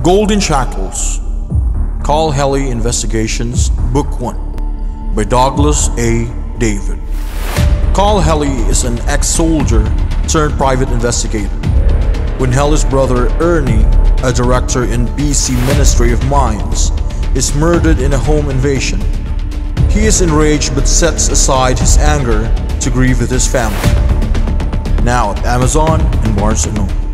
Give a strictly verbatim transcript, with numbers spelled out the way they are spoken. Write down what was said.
Golden Shackles, Call Healy Investigations, Book one, by Douglas A. David. Call Healy is an ex-soldier turned private investigator. When Healy's brother Ernie, a director in B C Ministry of Mines, is murdered in a home invasion, he is enraged but sets aside his anger to grieve with his family. Now at Amazon and Barnes and Noble.